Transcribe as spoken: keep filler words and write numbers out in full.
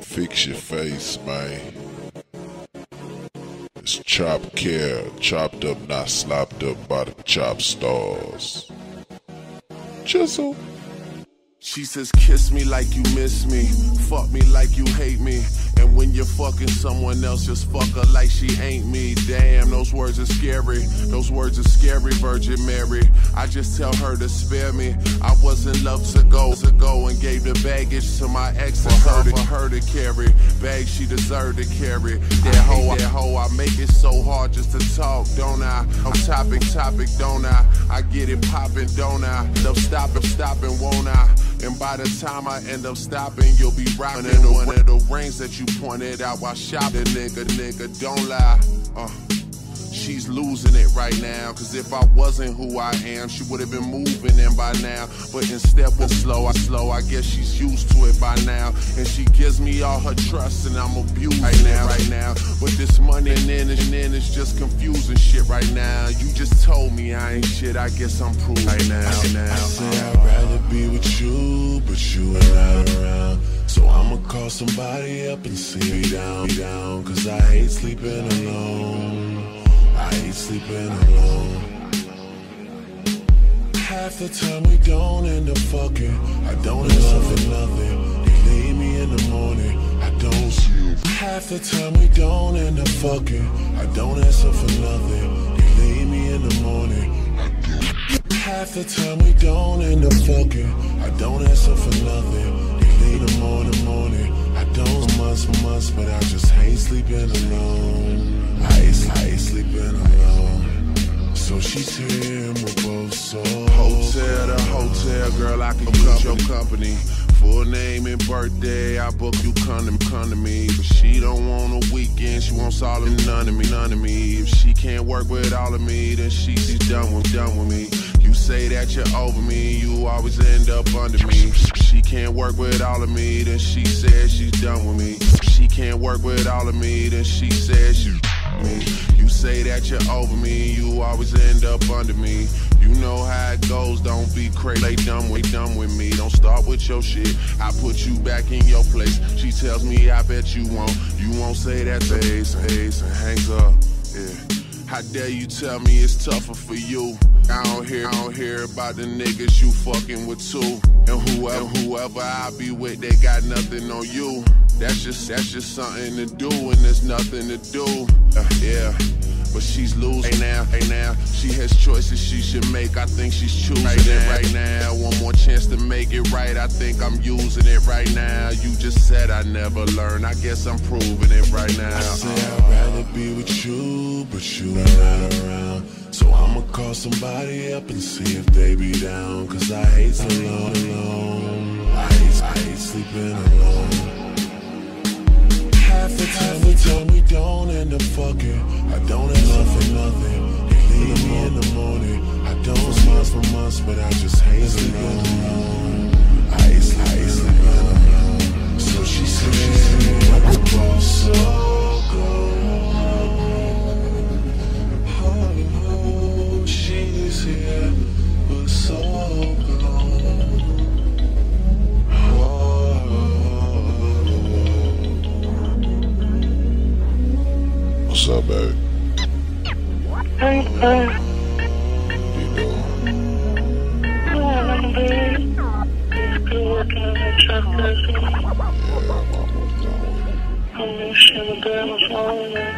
Fix your face, man. It's Chop Care, chopped up, not slopped up by the chop stars. Chisel. She says kiss me like you miss me, fuck me like you hate me, and when you're fucking someone else, just fuck her like she ain't me. Damn, those words are scary, those words are scary, Virgin Mary. I just tell her to spare me. I was in love to go, to go and gave the baggage to my ex for her, to, for her to carry. Bag she deserved to carry. That hoe, that hoe, I make it so hard just to talk, don't I? I'm topic, topic, don't I? I get it poppin', don't I? Love stopping, stopping, won't I? And by the time I end up stopping, you'll be rocking in one of the rings that you pointed out while shopping, nigga, nigga, don't lie. Uh, she's losing it right now, cause if I wasn't who I am, she would've been moving in by now. But instead we're slow, I slow, I guess she's used to it by now. And she gives me all her trust and I'm abusing right now, right now. But this money and then and then it's just confusing shit right now. You just told me I ain't shit, I guess I'm proving right now. Right now. I say I'd rather be with you, but you ain't not around. So I'ma call somebody up and see me down, down. Cause I hate sleeping alone. I hate sleeping alone. Half the time we don't end up fucking. I don't end up for nothing. You leave me in the morning, I don't see you. Half the time we don't end up fucking. I don't answer for nothing. You leave me in the morning, I do. Half the time we don't end up fucking. I don't answer for nothing. You leave in the morning, morning. I don't months for months, but I just hate sleeping alone. I hate, I hate sleeping alone. So she's here and we're both so hotel to hotel, girl, I can use your company. Full name and birthday, I book you come to, come to me. But she don't want a weekend, she wants all of none of me, none of me. If she can't work with all of me, then she, she's done with, done with me. You say that you're over me, you always end up under me. She can't work with all of me, then she says she's done with me. She can't work with all of me, then she says she's me. You say that you're over me, you always end up under me. You know how it goes, don't be crazy. They done with, done with me. Don't start with your shit. I put you back in your place. She tells me, I bet you won't. You won't say that face, face, and hangs up. Yeah. How dare you tell me it's tougher for you? I don't hear, I don't hear about the niggas you fucking with too. And whoever, whoever I be with, they got nothing on you. That's just, that's just something to do, and there's nothing to do. Uh, yeah. But she's losing now, hey now. She has choices she should make. I think she's choosing right it right now. One more chance to make it right. I think I'm using it right now. You just said I never learn. I guess I'm proving it right now. I say I'd rather be with you, but you ain't not around. So I'ma call somebody up and see if they be down. Cause I hate sleeping alone. I hate, I hate sleeping alone. Half the time, the time we don't end up fucking. I don't answer for nothing. You leave me in the morning. I don't months for months, but I just hate sleeping alone. I hate, I hate sleeping alone. So she said, we're both so good. Oh, she's here, but so gone. What's up, baby? Hey, hey. What you doing? Oh, I'm good. I'm still working on that truck person. Yeah, I'm almost done with it. I'm just in the girl on the phone, man.